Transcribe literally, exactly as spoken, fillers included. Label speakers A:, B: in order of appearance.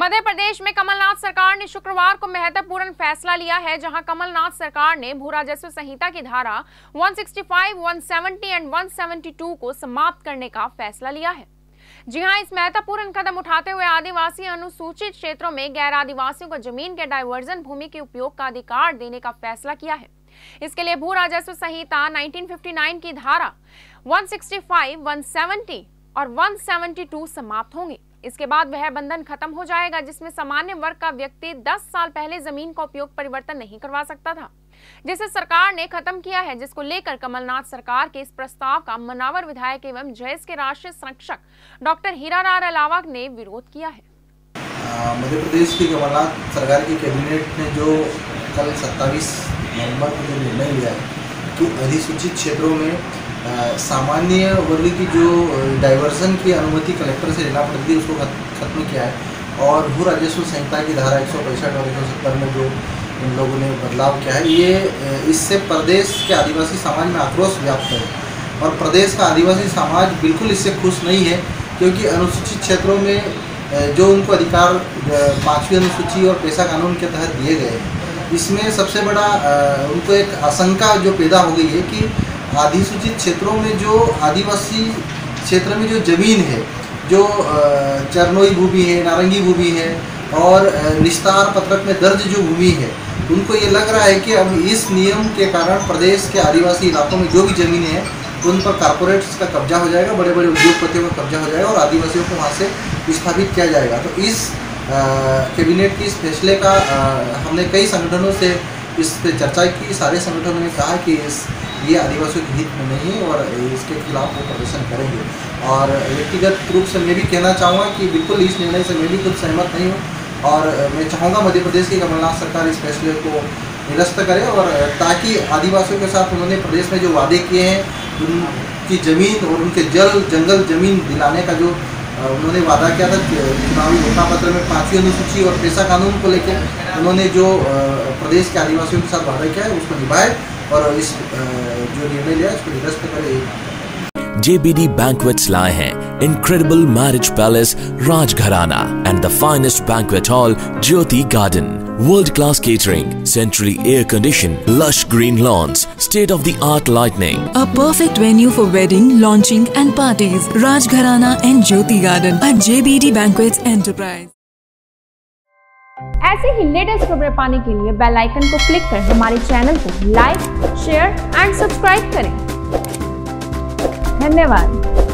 A: मध्य प्रदेश में कमलनाथ सरकार ने शुक्रवार को महत्वपूर्ण फैसला लिया है, जहां कमलनाथ सरकार ने भू राजस्व संहिता की धारा एक सौ पैंसठ, एक सौ सत्तर एंड एक सौ बहत्तर को समाप्त करने का फैसला लिया है। जी हां, इस महत्वपूर्ण कदम उठाते हुए आदिवासी अनुसूचित क्षेत्रों में गैर आदिवासियों को जमीन के डायवर्जन भूमि के उपयोग का अधिकार देने का फैसला किया है। इसके लिए भू राजस्व संहिता उन्नीस सौ उनसठ की धारा एक सौ पैंसठ, एक सौ सत्तर और एक सौ बहत्तर समाप्त होंगी। इसके बाद वह बंधन खत्म हो जाएगा जिसमें सामान्य वर्ग का व्यक्ति दस साल पहले जमीन का उपयोग परिवर्तन नहीं करवा सकता था, जिसे सरकार ने खत्म किया है, जिसको लेकर कमलनाथ सरकार के इस प्रस्ताव का मनावर विधायक एवं जयस के राष्ट्रीय संरक्षक डॉक्टर हीरालाल अलावा ने विरोध किया है।
B: मध्य प्रदेश की कमलनाथ सरकार की कैबिनेट ने जो कल सत्ताईस नवंबर को जो निर्णय लिया है कि अधिसूचित क्षेत्रों में सामान्य वर्ग की जो डाइवर्सन की अनुमति कलेक्टर से लेना पड़ती है उसको खत्म किया है और भू राजस्व संहिता की धारा एक सौ पैंसठ और एक सौ सत्तर में जो इन लोगों ने बदलाव किया है, ये इससे प्रदेश के आदिवासी समाज में आक्रोश व्याप्त है और प्रदेश का आदिवासी समाज बिल्कुल इससे खुश नहीं है, क्योंकि अनुसूचित क्षेत्रों में जो उनको अधिकार पाँचवीं अनुसूची और पेशा कानून के तहत दिए गए हैं, इसमें सबसे बड़ा उनको एक आशंका जो पैदा हो गई है कि अधिसूचित क्षेत्रों में जो आदिवासी क्षेत्र में जो जमीन है, जो चरनोई भूमि है, नारंगी भूमि है और निस्तार पत्रक में दर्ज जो भूमि है, उनको ये लग रहा है कि अब इस नियम के कारण प्रदेश के आदिवासी इलाकों में जो भी जमीनें हैं उन पर कारपोरेट्स का कब्जा हो जाएगा, बड़े बड़े उद्योगपतियों का कब्जा हो जाएगा और आदिवासियों को वहाँ से विस्थापित किया जाएगा। तो इस कैबिनेट के इस फैसले का आ, हमने कई संगठनों से इस पर चर्चा की। सारे संगठनों ने कहा कि इस ये आदिवासियों के हित में नहीं है और इसके खिलाफ वो प्रदर्शन करेंगे। और व्यक्तिगत रूप से मैं भी कहना चाहूँगा कि बिल्कुल इस निर्णय से मैं भी खुद सहमत नहीं हूँ और मैं चाहूँगा मध्य प्रदेश की कमलनाथ सरकार इस फैसले को निरस्त करे और ताकि आदिवासियों के साथ उन्होंने प्रदेश में जो वादे किए हैं, उनकी ज़मीन और उनके जल जंगल ज़मीन दिलाने का जो उन्होंने वादा किया था चुनावी घोषणा पत्र में पाँचवीं अनुसूची और पेशा कानून को लेकर उन्होंने जो प्रदेश के आदिवासियों के साथ वादा किया है उसको निभाए और इस जो निर्णय लिया इसको निरस्त करे।
C: J B D Banquets लाए हैं Incredible Marriage Palace Rajgharana and the finest banquet hall Jyoti Garden. World-class catering, centrally air-conditioned, lush green lawns, state-of-the-art lighting.
D: A perfect venue for wedding, launching and parties. Rajgharana and Jyoti Garden at J B D Banquets Enterprise.
A: ऐसे ही latest खबरें पाने के लिए bell icon को click कर हमारे channel को like, share and subscribe करें। धन्यवाद।